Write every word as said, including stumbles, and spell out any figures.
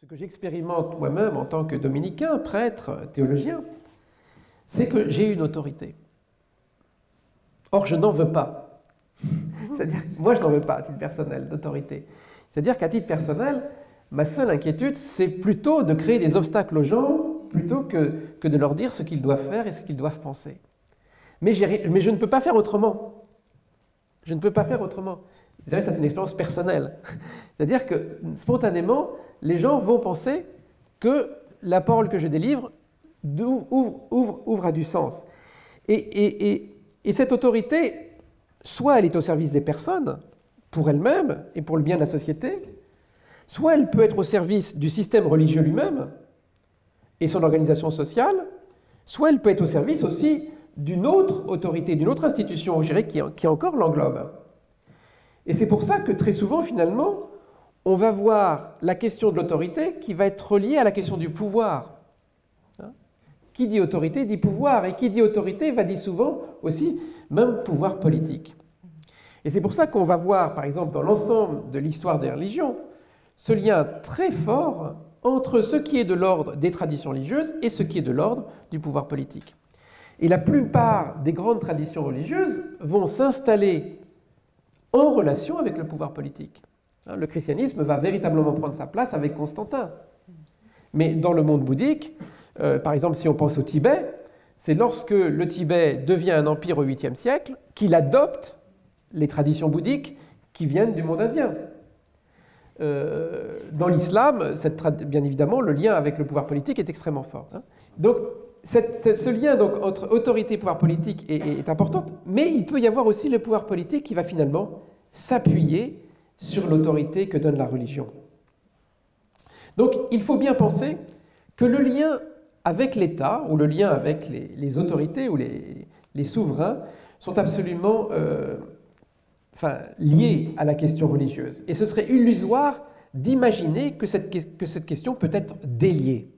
Ce que j'expérimente moi-même en tant que dominicain, prêtre, théologien, c'est que j'ai une autorité. Or, je n'en veux pas. C'est-à-dire, moi, je n'en veux pas à titre personnel d'autorité. C'est-à-dire qu'à titre personnel, ma seule inquiétude, c'est plutôt de créer des obstacles aux gens, plutôt que, que de leur dire ce qu'ils doivent faire et ce qu'ils doivent penser. Mais, mais je ne peux pas faire autrement. Je ne peux pas faire autrement. C'est-à-dire, ça, c'est une expérience personnelle. C'est-à-dire que, spontanément, les gens vont penser que la parole que je délivre ouvre, ouvre, ouvre à du sens. Et, et, et, et cette autorité, soit elle est au service des personnes, pour elles-mêmes et pour le bien de la société, soit elle peut être au service du système religieux lui-même et son organisation sociale, soit elle peut être au service aussi d'une autre autorité, d'une autre institution, je dirais, qui, qui encore l'englobe. Et c'est pour ça que très souvent, finalement, on va voir la question de l'autorité qui va être reliée à la question du pouvoir. Hein? Qui dit autorité dit pouvoir, et qui dit autorité va dire souvent aussi même pouvoir politique. Et c'est pour ça qu'on va voir, par exemple, dans l'ensemble de l'histoire des religions, ce lien très fort entre ce qui est de l'ordre des traditions religieuses et ce qui est de l'ordre du pouvoir politique. Et la plupart des grandes traditions religieuses vont s'installer en relation avec le pouvoir politique. Le christianisme va véritablement prendre sa place avec Constantin. Mais dans le monde bouddhique, euh, par exemple, si on pense au Tibet, c'est lorsque le Tibet devient un empire au huitième siècle qu'il adopte les traditions bouddhiques qui viennent du monde indien. Euh, dans l'islam, bien évidemment, le lien avec le pouvoir politique est extrêmement fort. Hein. Donc, cette, ce, ce lien donc, entre autorité et pouvoir politique est, est, est important, mais il peut y avoir aussi le pouvoir politique qui va finalement s'appuyer sur l'autorité que donne la religion. Donc, il faut bien penser que le lien avec l'État, ou le lien avec les, les autorités ou les, les souverains, sont absolument euh, enfin, liés à la question religieuse. Et ce serait illusoire d'imaginer que cette, que cette question peut être déliée.